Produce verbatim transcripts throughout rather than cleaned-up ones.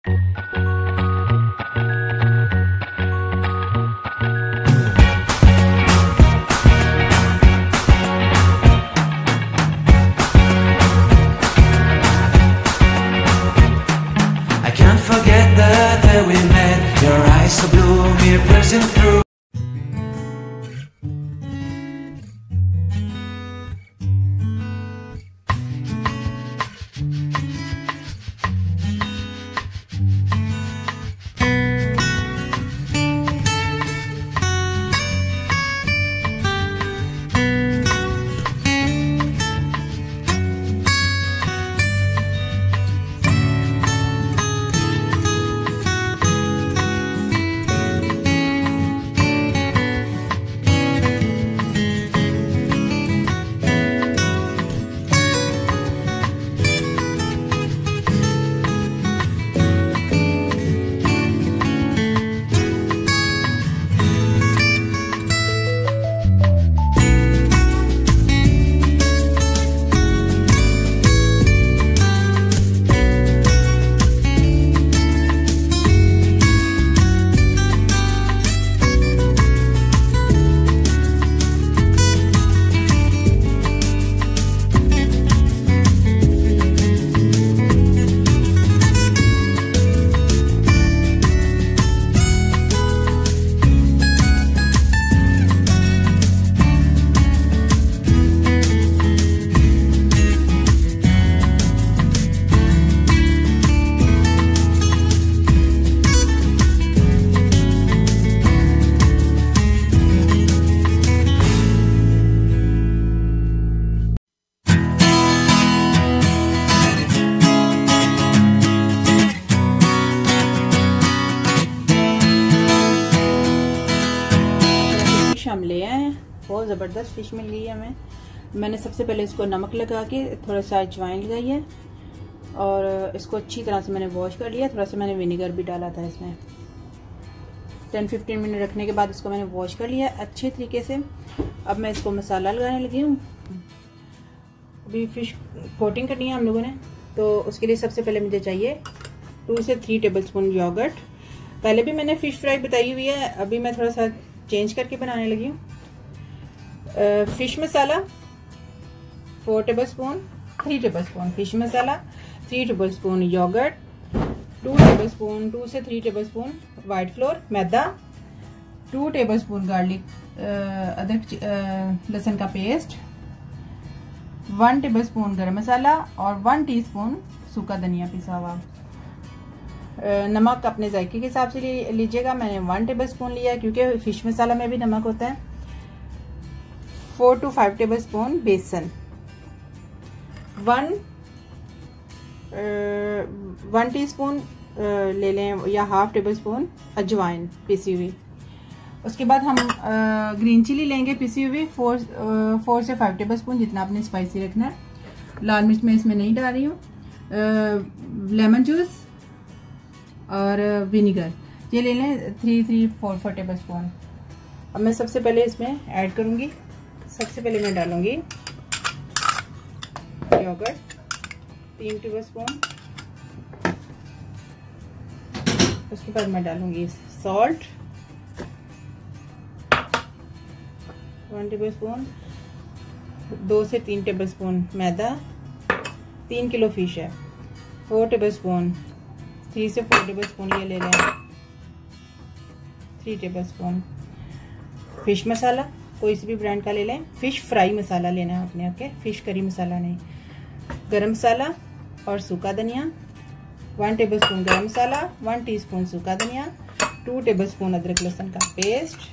So blue, me piercing through. हम ले आए हैं, बहुत ज़बरदस्त फिश मिल गई है हमें। मैंने सबसे पहले इसको नमक लगा के थोड़ा सा अजवाइन लगाई है और इसको अच्छी तरह से मैंने वॉश कर लिया। थोड़ा सा मैंने विनेगर भी डाला था इसमें। टेन फिफ्टीन मिनट रखने के बाद इसको मैंने वॉश कर लिया अच्छे तरीके से। अब मैं इसको मसाला लगाने लगी हूँ। अभी फिश कोटिंग करनी है हम लोगों ने, तो उसके लिए सबसे पहले मुझे चाहिए टू से थ्री टेबल स्पून योगर्ट। पहले भी मैंने फ़िश फ्राई बताई हुई है, अभी मैं थोड़ा सा चेंज करके बनाने लगी हूँ। Fish masala four tablespoon, three tablespoon fish masala, three tablespoon yogurt, two tablespoon two से three tablespoon white flour मैदा, टू टेबल स्पून गार्लिक अदरक लहसुन का पेस्ट, वन टेबल स्पून गरम मसाला और वन टीस्पून सूखा धनिया पिसा हुआ। नमक अपने जायके के हिसाब से लीजिएगा। मैंने वन टेबल स्पून लिया है क्योंकि फिश मसाला में भी नमक होता है। Four two five tablespoon बेसन, वन वन टीस्पून ले लें या हाफ टेबल स्पून अजवाइन पिसी हुई। उसके बाद हम आ, ग्रीन चिली लेंगे पिसी हुई फोर फोर से फाइव टेबल स्पून, जितना आपने स्पाइसी रखना है। लाल मिर्च मैं इसमें नहीं डाल रही हूँ। लेमन जूस और विनीगर ये ले लें three three four four tablespoon. अब मैं सबसे पहले इसमें ऐड करूँगी। सबसे पहले मैं डालूँगी योगर्ट तीन टेबल स्पून। उसके बाद मैं डालूँगी सॉल्ट वन टेबल स्पून, दो से तीन टेबल स्पून मैदा, तीन किलो फिश है, फोर टेबल स्पून, थ्री से फोर टेबल स्पून ये ले लें, three tablespoon fish masala कोई सी भी ब्रांड का ले लें। फिश फ्राई मसाला लेना है आपने, ओके, फिश करी मसाला नहीं। गरम मसाला और सूखा धनिया, वन टेबल स्पून गरम मसाला, वन टीस्पून सूखा धनिया, टू टेबल स्पून अदरक लहसुन का paste,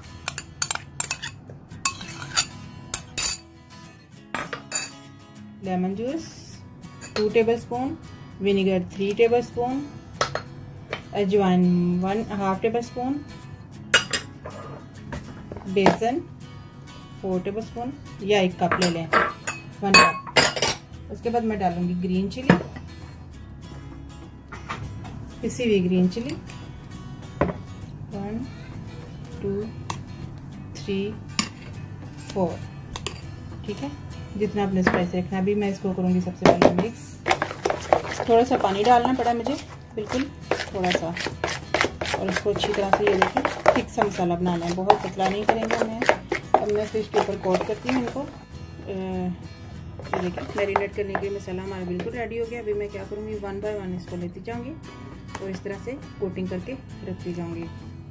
lemon juice two tablespoon, vinegar three tablespoon, अजवाइन वन हाफ टेबल स्पून, बेसन फोर टेबल स्पून या एक कप ले लें, वन कप। उसके बाद मैं डालूंगी ग्रीन चिली, पिसी हुई green chilli, one two three four, ठीक है, जितना आपने स्पाइसी रखना। अभी मैं इसको करूंगी सबसे पहले मिक्स। थोड़ा सा पानी डालना पड़ा मुझे बिल्कुल थोड़ा सा, और इसको अच्छी तरह से ये देखिए थिक सा मसाला बनाना है, बहुत पतला नहीं करेंगे हमें। अब मैं फिश के ऊपर कोट करती हूँ इनको। ये देखिए मैरिनेट करने के लिए मसाला हमारा बिल्कुल रेडी हो गया। अभी मैं क्या करूँगी, वन बाय वन इसको लेती जाऊँगी और इस तरह से कोटिंग करके रखती जाऊँगी।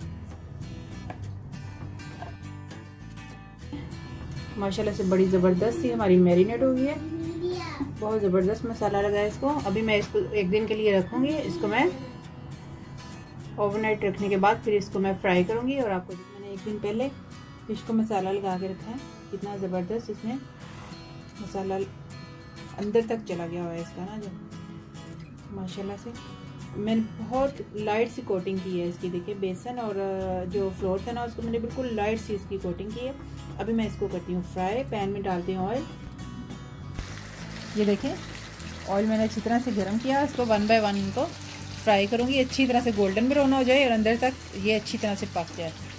माशाल्लाह से बड़ी ज़बरदस्त सी हमारी मैरिनेट हो गई है, बहुत ज़बरदस्त मसाला लगा है इसको। अभी मैं इसको एक दिन के लिए रखूँगी, इसको मैं ओवरनाइट रखने के बाद फिर इसको मैं फ्राई करूँगी। और आपको मैंने एक दिन पहले फिश को मसाला लगा के रखा है, कितना ज़बरदस्त इसमें मसाला अंदर तक चला गया हुआ है इसका ना, जो माशाल्लाह से मैंने बहुत लाइट सी कोटिंग की है इसकी। देखिए बेसन और जो फ्लोर था ना उसको मैंने बिल्कुल लाइट सी इसकी कोटिंग की है। अभी मैं इसको करती हूँ फ्राई, पैन में डालती हूँ ऑयल। ये देखिए ऑयल मैंने अच्छी तरह से गर्म किया, इसको वन बाय वन इनको फ्राई करूँगी, अच्छी तरह से गोल्डन ब्राउन हो जाए और अंदर तक ये अच्छी तरह से पक जाए।